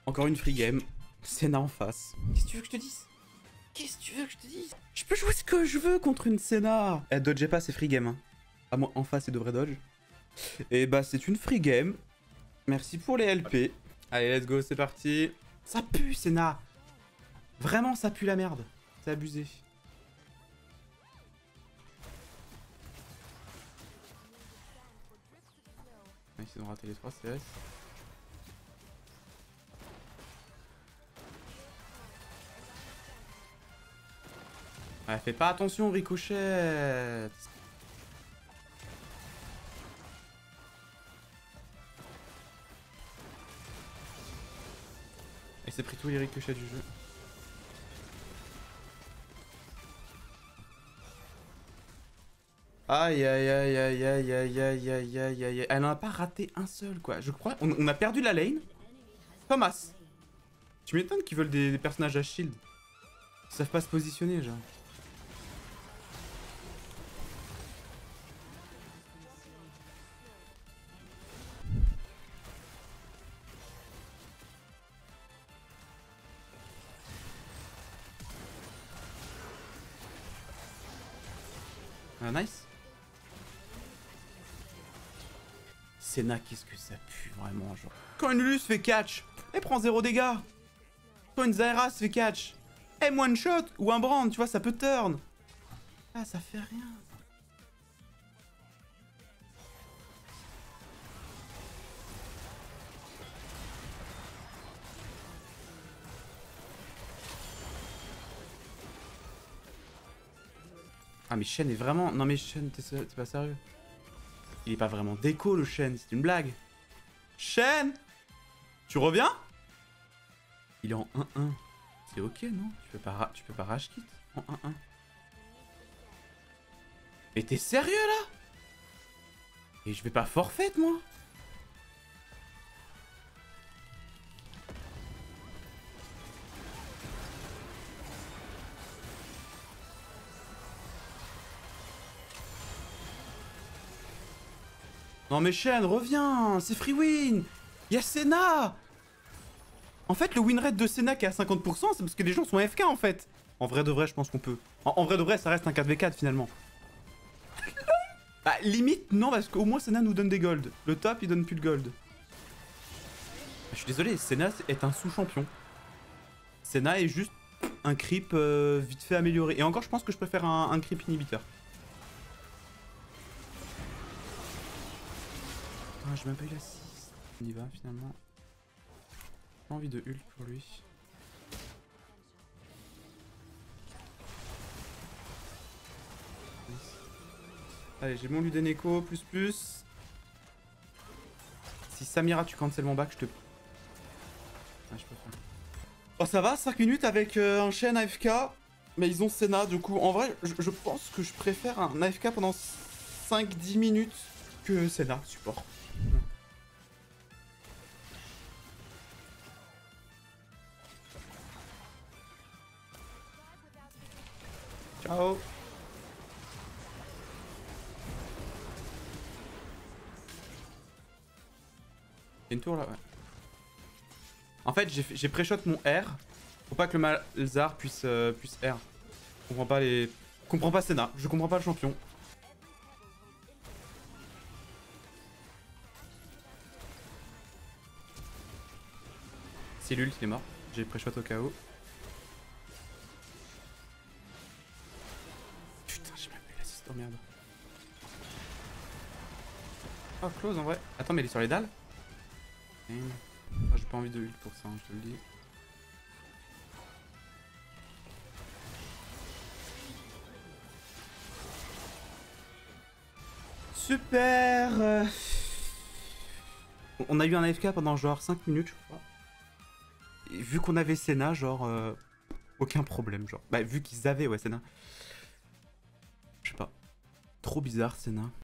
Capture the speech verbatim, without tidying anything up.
Encore une free game. Senna en face. Qu'est-ce que tu veux que je te dise? Qu'est-ce que tu veux que je te dise? Je peux jouer ce que je veux contre une Senna. Elle dodgeait pas, c'est free game. Hein. À moi, en face, elle devrait dodge. Et bah, c'est une free game. Merci pour les L P. Allez, let's go, c'est parti. Ça pue, Senna. Vraiment, ça pue la merde. C'est abusé. Ils ont raté les trois C S. Ouais, fais pas attention, Ricochet. Il s'est pris tous les ricochets du jeu. Aïe aïe aïe aïe aïe aïe aïe aïe aïe aïe. Elle n'en a pas raté un seul quoi. Je crois. On, on a perdu la lane. Thomas. Tu m'étonnes qu'ils veulent des, des personnages à shield. Ils savent pas se positionner genre. Ah, nice. Senna, qu'est-ce que ça pue vraiment, genre. Quand une Lulu se fait catch, elle prend zéro dégâts. Quand une Zyra se fait catch, elle one shot ou un brand, tu vois, ça peut turn. Ah, ça fait rien. Ah mais Shen est vraiment... Non mais Shen, t'es pas sérieux? Il est pas vraiment déco le Shen, c'est une blague. Shen, tu reviens? Il est en un un. C'est ok non? Tu peux pas, tu peux pas rage kit en un un. Mais t'es sérieux là? Et je vais pas forfait moi? Non mais Shen, reviens, c'est free win. Y'a Senna. En fait, le win rate de Senna qui est à cinquante pour cent, c'est parce que les gens sont A F K en fait. En vrai de vrai, je pense qu'on peut. En, en vrai de vrai, ça reste un quatre v quatre finalement. Bah limite, non, parce qu'au moins Senna nous donne des golds. Le top, il donne plus de gold. Je suis désolé, Senna est un sous-champion. Senna est juste un creep euh, vite fait amélioré. Et encore, je pense que je préfère un, un creep inhibiteur. Ah, j'ai même pas eu la six. On y va finalement. Pas envie de ult pour lui. Nice. Allez, j'ai mon Ludeneko, plus plus. Si Samira tu cancel mon back, je te... Ah, je peux faire. Oh ça va, cinq minutes avec euh, un Shen A F K. Mais ils ont Senna, du coup, en vrai, je, je pense que je préfère un A F K pendant cinq dix minutes que Senna, support. Ciao. Une tour là, ouais. En fait, j'ai pré-shot mon R. Faut pas que le Malzar puisse, euh, puisse R. Je comprends pas les... Je comprends pas Senna. Je comprends pas le champion. C'est l'ult, il est mort. J'ai pré-shot au K O. Putain, j'ai même pas eu l'assist. Oh merde. Oh, close en vrai. Attends, mais il est sur les dalles. Oh, j'ai pas envie de ult pour ça, hein, je te le dis. Super. On a eu un A F K pendant genre cinq minutes, je crois. Et vu qu'on avait Senna, genre... Euh, aucun problème, genre. Bah, vu qu'ils avaient, ouais, Senna. Je sais pas. Trop bizarre, Senna.